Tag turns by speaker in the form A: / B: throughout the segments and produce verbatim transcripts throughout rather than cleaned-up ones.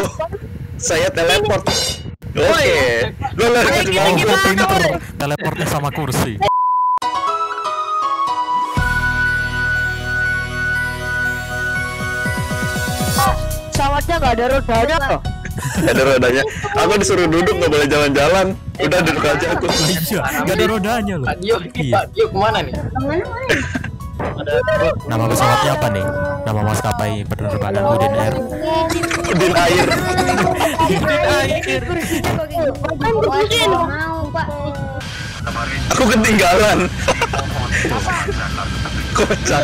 A: Saya teleport. Oke. Lo lo
B: Oh, pinter. Teleportnya sama kursi.
C: Pesawatnya nggak ada rodanya loh.
A: Gak ada rodanya. Aku disuruh duduk, nggak boleh jalan-jalan. Udah duduk aja aku.
B: Iya, nggak ada rodanya loh.
D: Yuk,
B: Iya.
D: yuk kemana nih?
B: Nama pesawatnya apa nih? Nama maskapai penerbangan Udin Air.
A: Udin Air. Aku ketinggalan. Kocak.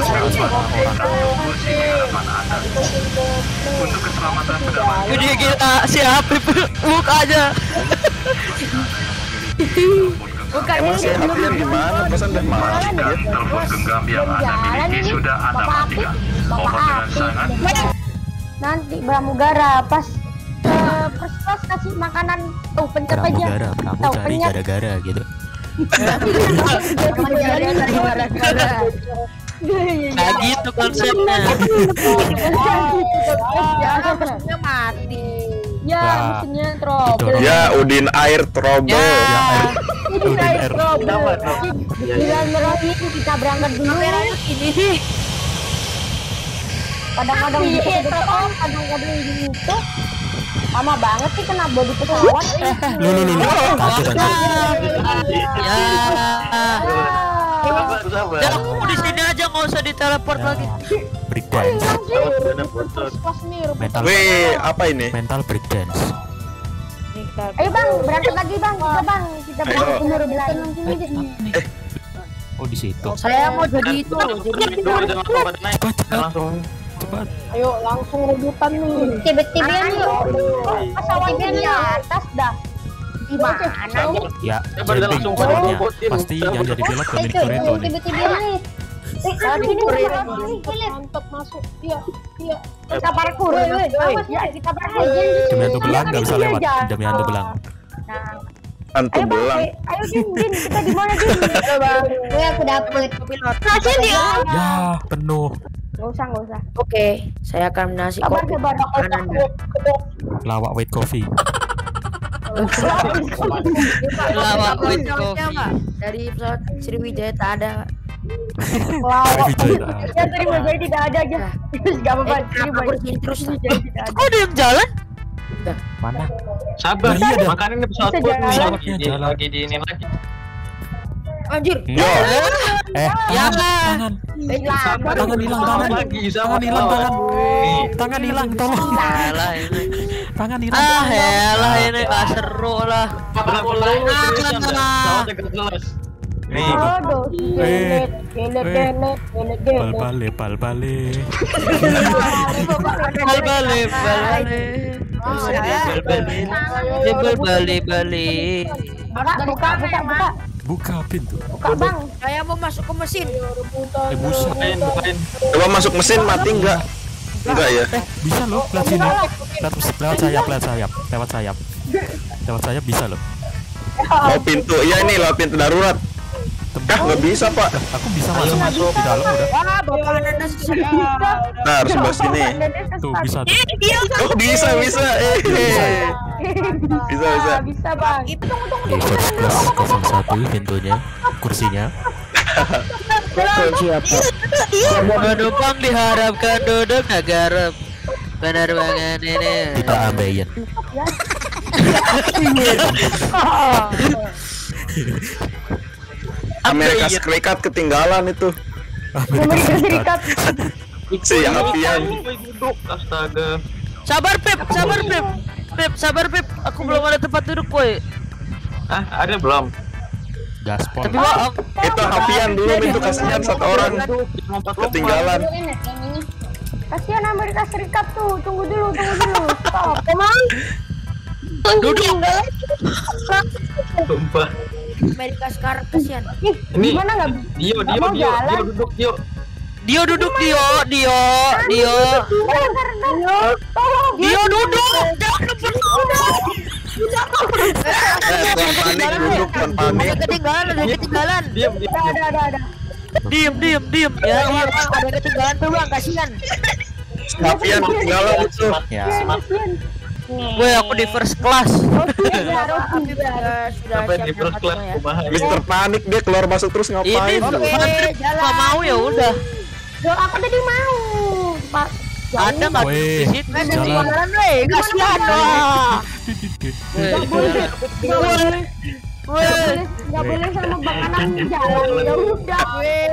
C: Udah kita siap buka aja.
A: Emang si Hafian gimana? Pesan udah malam ya.
E: Telepon genggam yang Anda miliki sudah Anda matikan. Mohon dengan sangat.
F: Nanti pramugara pas uh, pas pas kasih makanan tuh pencet aja.
B: Pramugara, pramugari gara-gara gitu.
C: Nah gitu konsepnya.
F: Ya mesinnya mati. Ya
B: Lah,
F: mesinnya trouble.
B: gitu.
A: Ya Udin Air trouble.
B: Ya, air.
F: Udin Air trouble.
D: Ya,
F: Bilang merah itu kita berangkat dulu.
C: Ini sih.
F: Kadang-kadang di depan, kadang-kadang di itu. Lama banget sih kena bodi pesawat.
B: Lu lu lu. Takut aja.
C: Ya.
D: Sabar, sabar.
C: Ya aku di sini aja nggak usah diteleport lagi.
B: Break dance.
F: Pas nih.
B: Mental
A: Weh, apa ini?
B: mental break dance.
F: Ayo bang, berangkat lagi bang, kita bang, kita berangkat
A: Ayo.
F: umur belasan aja.
B: Oh di situ.
C: Saya mau jadi itu, jadi
D: Jangan langsung pada naik.
B: Cepat cepat
D: Langsung.
B: cepat.
F: Ayo langsung rebutan nih. Tiba-tiba nih, pesawatnya di atas dah. Gimana?
B: Ya,
D: Coba dia
B: jumping
D: langsung pada
B: pilotnya.
D: robotin.
B: Pasti yang jadi pilot Dominic Toretto nih.
F: Tiba-tiba nih. Ini mantap masuk. Iya, iya. Kita parkur. Ya, kita parkur.
B: Demi hantu belang nggak bisa lewat. Demi hantu belang.
A: Hantu
F: Ayo bang,
A: belang.
F: ayo Din, Din, kita di mana Din? Ayo bang, gue aku dapet pilot. Nasi dia.
B: Ya, penuh.
F: Gak usah, gak usah.
C: Oke, saya akan nasi
F: Sabar,
C: kopi.
F: sabar.
C: Kanan.
B: Lawak white coffee.
C: Lawak with coffee. Dari pesawat Sriwijaya tak ada.
F: Lawak.
B: Sriwijaya.
F: Ya terima jadi tidak ada aja. Gak apa-apa.
C: Eh, kenapa aku disini terus?
F: Jadi tidak ada.
C: Kok ada yang jalan?
B: Mana?
D: Sabar,
B: Nah, iya dah.
D: makanya ini pesawat
F: Bisa
D: pun
F: jalan.
D: nih, lagi
B: Pesawatnya
D: di
B: jalan.
D: lagi di ini lagi.
C: Anjir.
A: Yo,
B: Eh,
C: Ya.
B: tangan.
D: Sabar,
B: Tangan hilang, tangan.
D: lagi,
B: Tangan hilang, tangan.
D: Nih,
B: Tangan hilang, tolong.
C: Elah ini.
B: Tangan hilang.
C: Ah, elah ini gak seru lah.
D: bener bener seriusan dah. Pesawatnya gak jelas. Nih,
F: Aduh,
B: Eh,
F: gelet,
B: eh.
F: gelet, gelet, gelet.
B: Bal bale, bal bale.
C: Bal balik, balik. Jebel balik, balik.
F: Buka, buka, buka, buka.
B: Buka pintu.
F: Buka bang.
C: Saya mau masuk ke mesin.
B: Eh, buset.
D: bukain, bukain.
A: coba masuk mesin mati nggak? Enggak ya?
B: Eh, bisa loh, lewat sini. Lewat, lewat sayap, lewat sayap, lewat sayap. Lewat sayap bisa loh.
A: Mau pintu, ya ini lewat pintu darurat. Kah nggak bisa pak?
B: Aku bisa masuk di dalam udah.
C: Wah, bapak anda susah.
A: Nah harus sebelah sini.
B: Tuh bisa tuh.
A: Oh bisa bisa. Eh, bisa bisa.
F: Bisa bang.
B: Di first class nol satu pintunya, kursinya.
C: Penumpang diharapkan duduk negara. Penerbangan ini.
B: Kita ambeien.
A: Amerika Serikat ketinggalan itu.
F: Amerika Serikat.
A: Si Hafian.
D: Duduk, astaga.
C: Sabar Pep, sabar Pep. Pep, sabar Pep. Aku belum ada tempat duduk, boy.
D: Ah, ada belum?
B: Gaspol.
C: Tapi maaf.
A: Itu Hafian dulu itu kasihan satu orang ketinggalan.
F: Kasihan Amerika Serikat tuh. Tunggu dulu, tunggu dulu. Stop. Emang?
C: Duduk.
D: Sumpah.
C: Amerika sekarang kasihan.
F: Ih,
D: Ini
F: gimana nggak?
D: Dio,
F: nggak
D: Dio,
F: mau
D: Dio,
F: jalan?
D: Dio duduk, Dio.
C: Dio duduk, Dio, Dio, Dio.
F: Tolong.
C: Dio duduk. Jangan lepas duduk.
A: Eh, tuan panik duduk, tuan panik.
C: Ada ketinggalan, ada ketinggalan.
D: Diam, diam,
F: Ada,
D: diam.
F: ada, ada, ada.
C: Diem, diem, diem. Ya, iya, Bang, ada ketinggalan tuh, Bang. Kasihan.
A: Apian ketinggalan itu.
B: Ya.
C: Weh, aku di first class.
F: Api
D: Sampai di first class kumaha.
A: Mister Panik dia keluar masuk terus
C: Ini
A: ngapain?
C: fun trip nggak mau ya udah.
F: Yo, aku tadi mau. Pak.
C: Ada nggak di
B: Weh,
C: situ?
B: jalan.
C: weh, kasihan lah.
F: Nggak boleh. Nggak boleh.
C: Weh,
F: Nggak boleh sama Bang Anang jalan. Ya udah.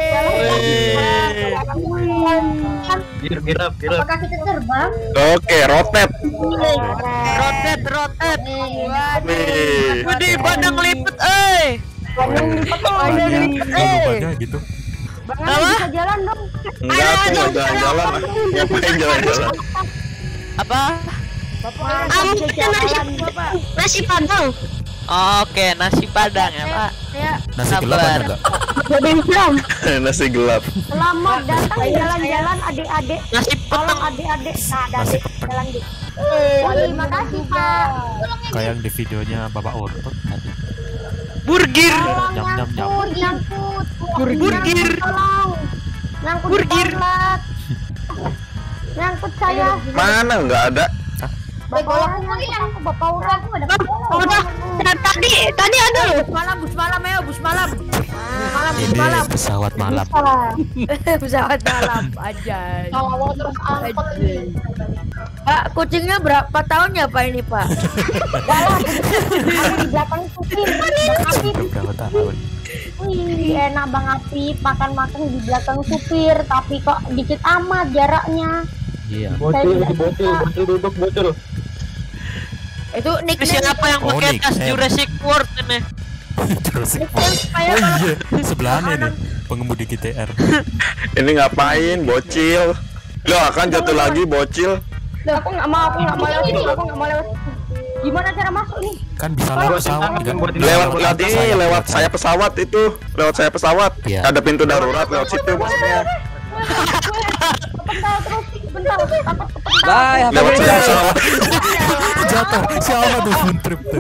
F: Kan
D: Gear, gear up, gear up.
F: apakah kita terbang?
A: Oke, rotet.
C: rotet rotet.
A: Nih.
C: Widih, badang lipet, eh.
B: Banyak, banyak gitu.
F: Bang Anang bisa jalan dong.
A: Enggak, aku nggak jalan-jalan. Ngapain jalan-jalan?
C: Apa?
F: Bapak bisa jalan, Bapak.
C: Nasi padang. Oke, nasi padang ya, Pak.
F: Ya,
B: Nasi gelap ada nggak?
A: Nasi gelap.
F: selamat datang jalan-jalan adik-adik.
C: Nasi
F: Tolong
C: peteng.
F: adik-adik. Nah, ada
B: Nasi
F: adik
B: peteng.
F: jalan di. Terima kasih, Pak.
B: Kayak yang di videonya Bapak Otot tadi.
C: Burgir.
F: Tolong
B: Nyam, nyam, nyam.
F: nyangkut, nyangkut.
C: Burgir.
F: Tolong. Nyangkut di
C: Burgir.
F: toilet. Nyangkut saya.
A: Mana nggak ada?
F: Bapak orang yang bapak orang aku ada.
C: Udah, tadi tadi ada loh.
G: Bus malam, bus malam ya, bus malam. Malam, bus
B: Ini
G: malam.
B: pesawat malam.
G: Pesawat malam aja.
F: Kalau terus angkot ini.
G: Pak, kucingnya berapa tahun ya Pak ini Pak?
F: Dalam. Aku di belakang supir. Bang Apip.
B: Berapa tahun?
F: Wih, enak Bang Apip makan-makan di belakang supir, tapi kok dikit amat jaraknya.
B: Iya.
D: Bocil, bocil, bocil duduk, bocil.
G: Itu nickname
C: Siapa yang
B: Oh,
C: pakai
B: Nick,
C: tas
B: M.
C: Jurassic World ini?
B: Jurassic
G: nickname
B: Park.
G: supaya
B: Oh
G: kalau
B: iya, sebelahnya nih pengemudi G T R.
A: Ini ngapain, bocil? Loh, akan jatuh lagi, bocil.
F: Loh, aku nggak mau, aku nggak mau lewat situ, aku nggak mau lewat situ. Gimana cara masuk nih?
B: Kan bisa lewat pesawat nggak?
A: Lewat lewat ini, lewat saya pesawat itu, lewat saya pesawat.
B: Iya.
A: Ada pintu darurat lewat situ maksudnya.
F: Kepental terus, kepental, takut kepental.
C: Bye.
A: Lewat saya pesawat.
B: Jatuh. Siapa tuh fun trip tuh?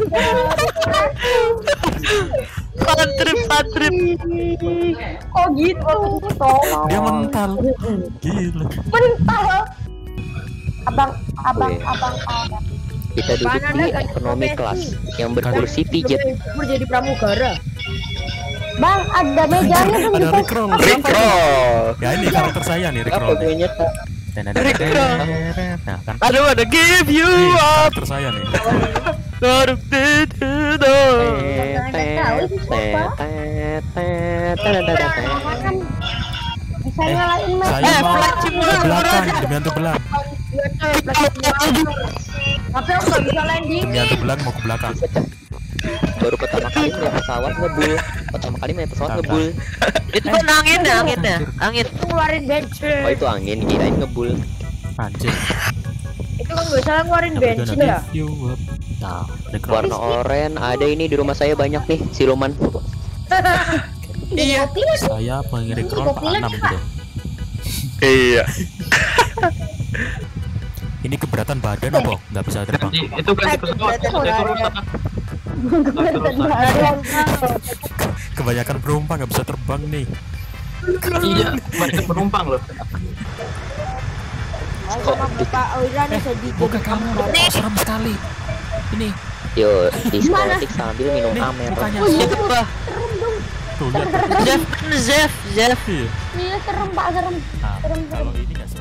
C: Fun trip, fun trip.
F: Kok gitu? Tolong.
B: Dia mental. Gila.
F: Mental. Abang, abang, abang, abang.
H: Kita duduk di ekonomi kelas yang berkursi pijet.
G: jadi pramugara.
F: Bang, ada mejanya tuh.
B: Ada Rickroll.
A: Rickroll.
B: Ya ini karakter saya nih
H: Apa
B: Rickroll.
H: gue nyetak?
B: Rickroll. Nah kan.
C: Aduh, ada give you
B: Nih,
C: up.
B: karakter saya nih.
C: Doruk did
F: Makan. Bisa nyalain mas.
B: Saya
C: Eh,
B: mau
C: flight
B: ke
C: simulator
B: belakang
C: ada.
B: demi hantu belang.
G: Tapi aku nggak bisa landing.
B: Demi hantu belang mau ke belakang.
H: Baru pertama kali naik pesawat ngebul. Pertama kali naik pesawat
B: Tata.
H: ngebul.
C: Itu kan angin ya, angin ya, angin.
G: Ngeluarin bensin.
H: Oh itu angin, kirain ngebul.
B: Anjir.
G: Itu kan nggak salah ngeluarin bensin ya.
B: Give you up. Nah, Rickroll.
H: Warna oranye ada ini di rumah saya banyak nih siluman.
C: Iya.
B: Saya pengen Rickroll Pak enam gitu.
A: Iya.
B: Ini keberatan badan apa? Nggak bisa terbang.
D: Itu kan di pesawat, itu rusak. Itu rusak.
B: Kebanyakan penumpang nggak bisa terbang nih.
D: Iya, banyak penumpang loh.
G: Sama Bapak Oira nih jadi
B: Buka kamu, kok serem sekali. Ini,
H: Yo, diskotik sambil minum
B: nih
H: amer.
B: mukanya.
C: Siapa?
B: Tuh lihat.
C: Zef, Zef, Zef.
B: Iya.
F: Iya serem pak, serem.
B: Nah, kalau ini nggak serem.